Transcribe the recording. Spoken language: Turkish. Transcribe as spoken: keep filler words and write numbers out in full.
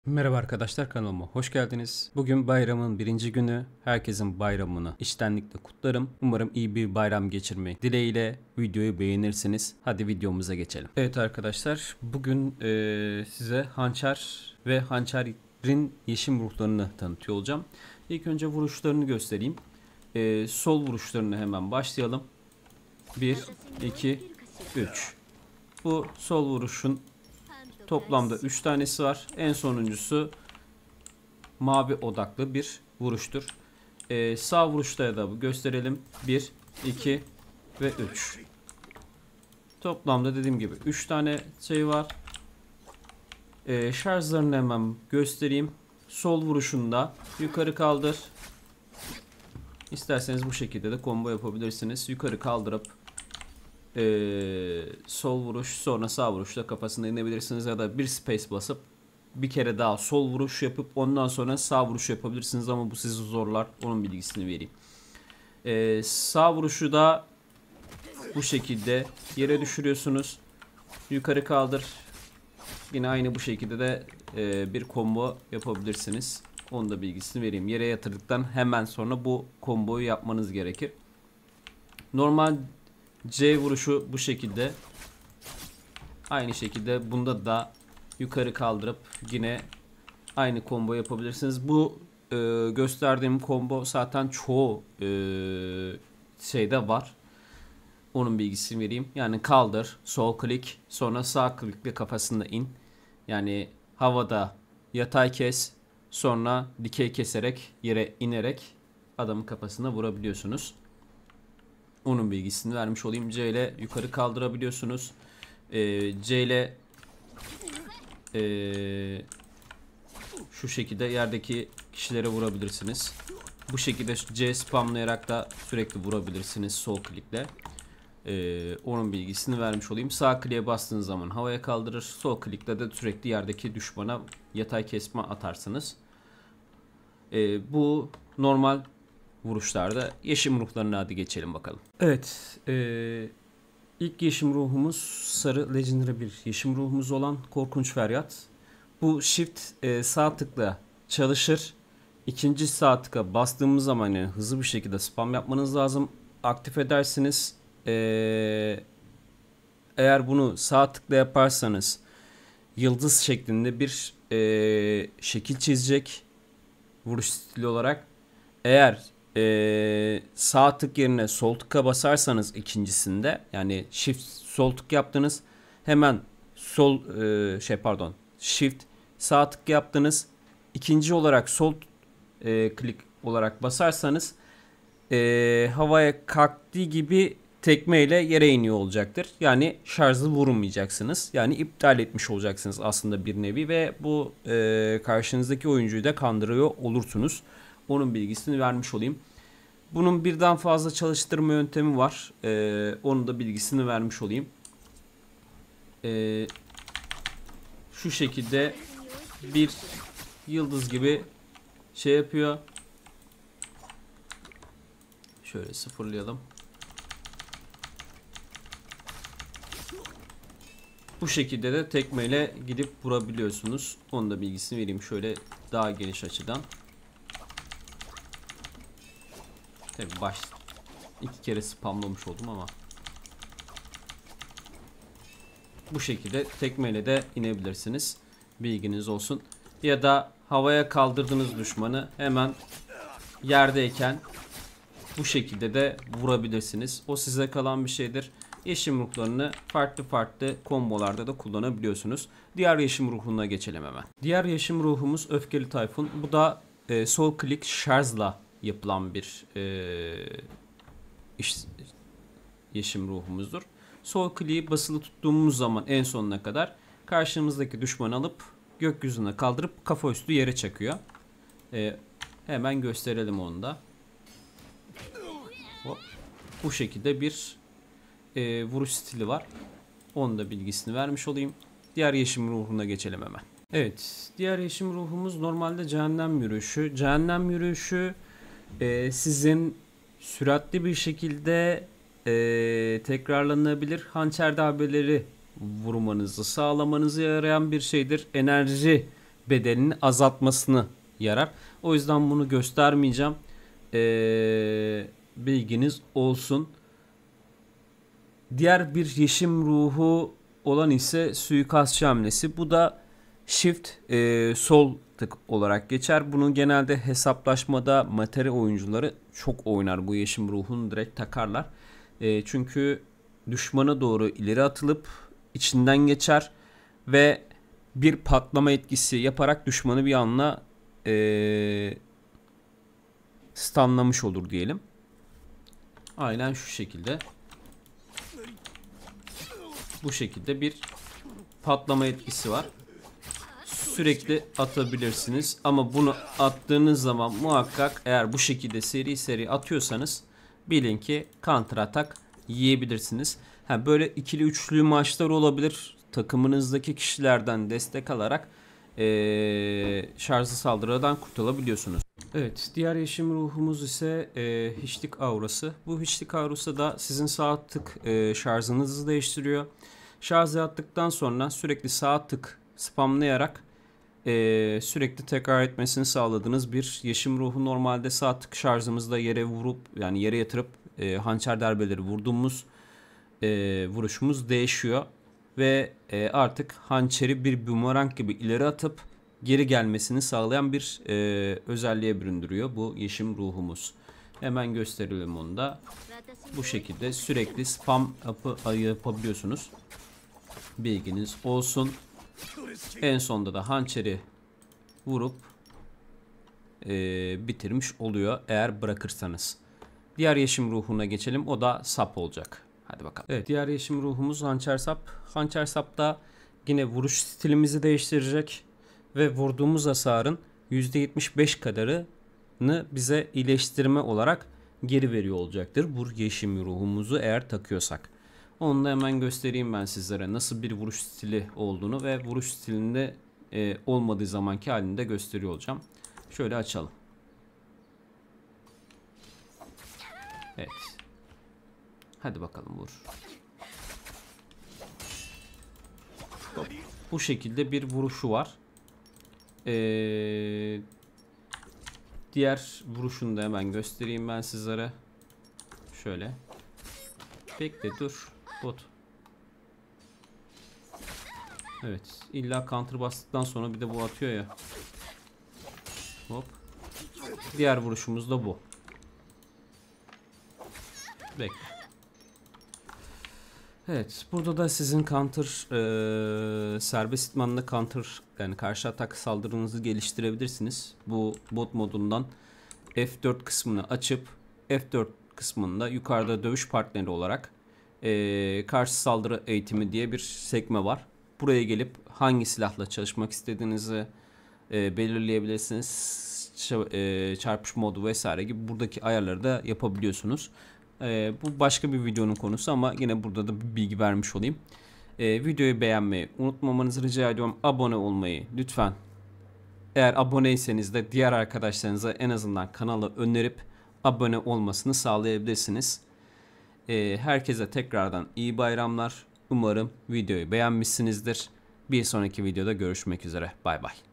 Merhaba arkadaşlar, kanalıma hoş geldiniz. Bugün bayramın birinci günü. Herkesin bayramını içtenlikle kutlarım. Umarım iyi bir bayram geçirmek dileğiyle videoyu beğenirsiniz. Hadi videomuza geçelim. Evet arkadaşlar, bugün eee, size hançer ve hançerin yeşim ruhlarını tanıtıyor olacağım. İlk önce vuruşlarını göstereyim. Eee, sol vuruşlarını hemen başlayalım. bir, iki, üç. Bu sol vuruşun toplamda üç tanesi var. En sonuncusu mavi odaklı bir vuruştur. Ee, sağ vuruşları da gösterelim. bir, iki ve üç. Toplamda dediğim gibi üç tane şey var. Ee, şarjlarını hemen göstereyim. Sol vuruşunda yukarı kaldır. İsterseniz bu şekilde de combo yapabilirsiniz. Yukarı kaldırıp Ee, sol vuruş, sonra sağ vuruşla kafasına inebilirsiniz ya da bir space basıp bir kere daha sol vuruş yapıp ondan sonra sağ vuruş yapabilirsiniz ama bu sizi zorlar. Onun bilgisini vereyim. Ee, sağ vuruşu da bu şekilde yere düşürüyorsunuz. Yukarı kaldır. Yine aynı bu şekilde de e, bir combo yapabilirsiniz. Onun da bilgisini vereyim. Yere yatırdıktan hemen sonra bu comboyu yapmanız gerekir. Normal C vuruşu bu şekilde. Aynı şekilde bunda da yukarı kaldırıp yine aynı combo yapabilirsiniz. Bu e, gösterdiğim combo zaten çoğu e, şeyde var. Onun bilgisini vereyim. Yani kaldır, sol klik, sonra sağ klikle kafasında in. Yani havada yatay kes, sonra dikey keserek yere inerek adamın kafasına vurabiliyorsunuz. Onun bilgisini vermiş olayım. C ile yukarı kaldırabiliyorsunuz. Ee, C ile ee, şu şekilde yerdeki kişilere vurabilirsiniz. Bu şekilde C spamlayarak da sürekli vurabilirsiniz sol klikle. Ee, onun bilgisini vermiş olayım. Sağ kliğe bastığınız zaman havaya kaldırır. Sol klikle de sürekli yerdeki düşmana yatay kesme atarsınız. Ee, bu normal vuruşlarda. Yeşim ruhlarına hadi geçelim bakalım. Evet. Ee, ilk yeşim ruhumuz sarı legendary bir yeşim ruhumuz olan Korkunç Feryat. Bu shift e, sağ tıkla çalışır. İkinci sağ tıka bastığımız zaman yani hızlı bir şekilde spam yapmanız lazım. Aktif edersiniz. Ee, eğer bunu sağ tıkla yaparsanız yıldız şeklinde bir e, şekil çizecek vuruş stili olarak. Eğer ee, sağ tık yerine sol tıka basarsanız ikincisinde yani shift sol tık yaptınız hemen sol e, şey pardon shift sağ tık yaptınız ikinci olarak sol e, klik olarak basarsanız e, havaya kalktığı gibi tekmeyle yere iniyor olacaktır. Yani şarjlı vurmayacaksınız. Yani iptal etmiş olacaksınız aslında bir nevi ve bu e, karşınızdaki oyuncuyu da kandırıyor olursunuz. Onun bilgisini vermiş olayım. Bunun birden fazla çalıştırma yöntemi var. Ee, onun da bilgisini vermiş olayım. Ee, şu şekilde bir yıldız gibi şey yapıyor. Şöyle sıfırlayalım. Bu şekilde de tekmeyle gidip vurabiliyorsunuz. Onun da bilgisini vereyim şöyle daha geniş açıdan. Tabii baş iki kere spamlamış oldum ama bu şekilde tekmeyle de inebilirsiniz. Bilginiz olsun. Ya da havaya kaldırdığınız düşmanı hemen yerdeyken bu şekilde de vurabilirsiniz. O size kalan bir şeydir. Yeşim ruhlarını farklı farklı kombolarda da kullanabiliyorsunuz. Diğer yeşim ruhuna geçelim hemen. Diğer yeşim ruhumuz Öfkeli Tayfun. Bu da e, sol klik şarjla yapılan bir e, iş, yeşim ruhumuzdur. Sol kliği basılı tuttuğumuz zaman en sonuna kadar karşımızdaki düşmanı alıp gökyüzüne kaldırıp kafa üstü yere çakıyor. E, hemen gösterelim onu da. Hop. Bu şekilde bir e, vuruş stili var. Onun da bilgisini vermiş olayım. Diğer yeşim ruhuna geçelim hemen. Evet, diğer yeşim ruhumuz normalde cehennem yürüyüşü. Cehennem yürüyüşü e, sizin süratli bir şekilde e, tekrarlanabilir hançer darbeleri vurmanızı sağlamanızı yarayan bir şeydir. Enerji bedelini azaltmasını yarar. O yüzden bunu göstermeyeceğim. Ee, bilginiz olsun. Diğer bir yeşim ruhu olan ise suikastçı hamlesi. Bu da shift e, sol tık olarak geçer. Bunu genelde hesaplaşmada materi oyuncuları çok oynar. Bu yeşim ruhunu direkt takarlar. E, çünkü düşmana doğru ileri atılıp içinden geçer ve bir patlama etkisi yaparak düşmanı bir anla e, stunlamış olur diyelim. Aynen şu şekilde. Bu şekilde bir patlama etkisi var. Sürekli atabilirsiniz ama bunu attığınız zaman muhakkak eğer bu şekilde seri seri atıyorsanız bilin ki counter atak yiyebilirsiniz. Ha, böyle ikili üçlü maçlar olabilir. Takımınızdaki kişilerden destek alarak ee, şarjlı saldırıdan kurtulabiliyorsunuz. Evet, diğer yeşim ruhumuz ise e, hiçlik aurası. Bu hiçlik aurası da sizin sağ tık e, şarjınızı değiştiriyor. Şarj attıktan sonra sürekli sağ tık spamlayarak e, sürekli tekrar etmesini sağladığınız bir yeşim ruhu. Normalde sağ tık şarjımızda yere vurup yani yere yatırıp e, hançer darbeleri vurduğumuz e, vuruşumuz değişiyor. Ve e, artık hançeri bir bumerang gibi ileri atıp geri gelmesini sağlayan bir e, özelliğe büründürüyor bu yeşim ruhumuz. Hemen gösterelim onu da. Bu şekilde sürekli spam yapı, yapabiliyorsunuz. Bilginiz olsun. En sonda da hançeri vurup e, bitirmiş oluyor eğer bırakırsanız. Diğer yeşim ruhuna geçelim. O da sap olacak. Hadi bakalım. Evet, diğer yeşim ruhumuz hançer sap. Hançer sap da yine vuruş stilimizi değiştirecek ve vurduğumuz hasarın yüzde yetmiş beş kadarını bize iyileştirme olarak geri veriyor olacaktır. Bu yeşim ruhumuzu eğer takıyorsak. Onu da hemen göstereyim ben sizlere nasıl bir vuruş stili olduğunu ve vuruş stilinde e, olmadığı zamanki halini de gösteriyor olacağım. Şöyle açalım. Evet. Hadi bakalım vur. Hop. Bu şekilde bir vuruşu var. Ee, diğer vuruşunu da hemen göstereyim ben sizlere. Şöyle. Bekle dur. Bot. Evet. İlla counter bastıktan sonra bir de bu atıyor ya. Hop. Diğer vuruşumuz da bu. Bekle. Evet. Burada da sizin counter e, serbest itmanında counter yani karşı atak saldırınızı geliştirebilirsiniz. Bu bot modundan F dört kısmını açıp F dört kısmında yukarıda dövüş partneri olarak e, karşı saldırı eğitimi diye bir sekme var. Buraya gelip hangi silahla çalışmak istediğinizi e, belirleyebilirsiniz. Ç e, çarpış modu vesaire gibi buradaki ayarları da yapabiliyorsunuz. E, bu başka bir videonun konusu ama yine burada da bir bilgi vermiş olayım. E, videoyu beğenmeyi unutmamanızı rica ediyorum. Abone olmayı lütfen. Eğer aboneyseniz de diğer arkadaşlarınıza en azından kanalı önerip abone olmasını sağlayabilirsiniz. E, herkese tekrardan iyi bayramlar. Umarım videoyu beğenmişsinizdir. Bir sonraki videoda görüşmek üzere. Bay bay.